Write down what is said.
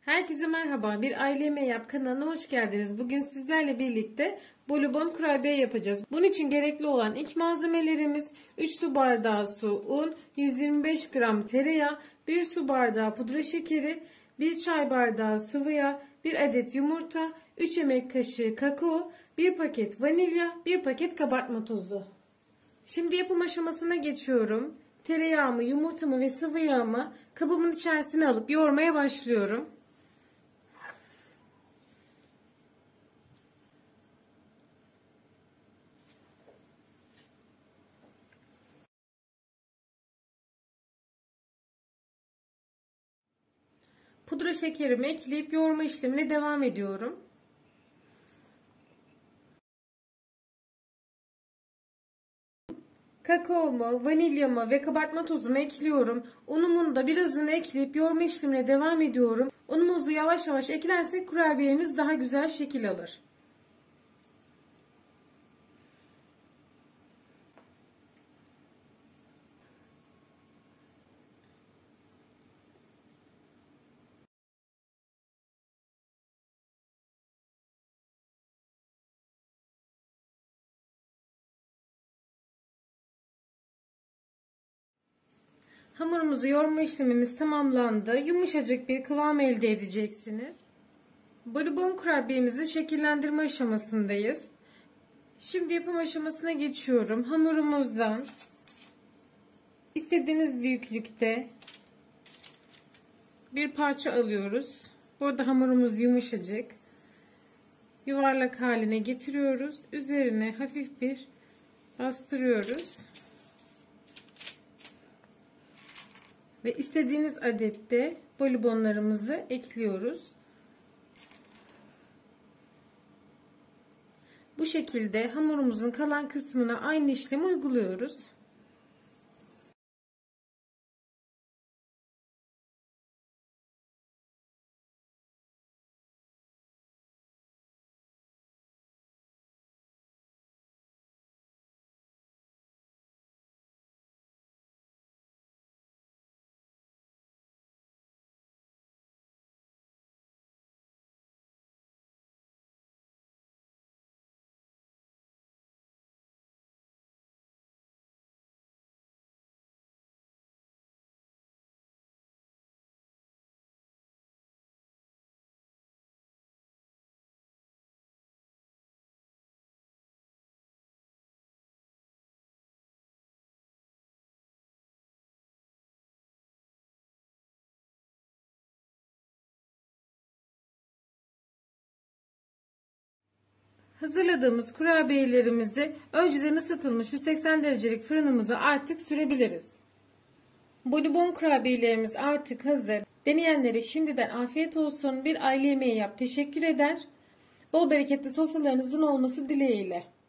Herkese merhaba. Bir Aile Yemeği Yap kanalına hoş geldiniz. Bugün sizlerle birlikte bonibon kurabiye yapacağız. Bunun için gerekli olan ilk malzemelerimiz 3 su bardağı su, un, 125 gram tereyağı, 1 su bardağı pudra şekeri, 1 çay bardağı sıvı yağ, 1 adet yumurta, 3 yemek kaşığı kakao, 1 paket vanilya, 1 paket kabartma tozu. Şimdi yapım aşamasına geçiyorum. Tereyağımı, yumurtamı ve sıvı yağımı kabımın içerisine alıp yoğurmaya başlıyorum. Pudra şekerimi ekleyip yoğurma işlemine devam ediyorum. Kakaomu, vanilyamı ve kabartma tozumu ekliyorum. Unumun da birazını ekleyip yoğurma işlemine devam ediyorum. Unumuzu yavaş yavaş eklersek kurabiyemiz daha güzel şekil alır. Hamurumuzu yoğurma işlemimiz tamamlandı. Yumuşacık bir kıvam elde edeceksiniz. Bonibon kurabiyemizi şekillendirme aşamasındayız. Şimdi yapım aşamasına geçiyorum. Hamurumuzdan istediğiniz büyüklükte bir parça alıyoruz. Burada hamurumuz yumuşacık. Yuvarlak haline getiriyoruz. Üzerine hafif bir bastırıyoruz. Ve istediğiniz adette bonibonlarımızı ekliyoruz. Bu şekilde hamurumuzun kalan kısmına aynı işlemi uyguluyoruz. Hazırladığımız kurabiyelerimizi önceden ısıtılmış 180 derecelik fırınımıza artık sürebiliriz. Bonibon kurabiyelerimiz artık hazır. Deneyenlere şimdiden afiyet olsun. Bir aile yemeği yap. Teşekkür eder. Bol bereketli sofralarınızın olması dileğiyle.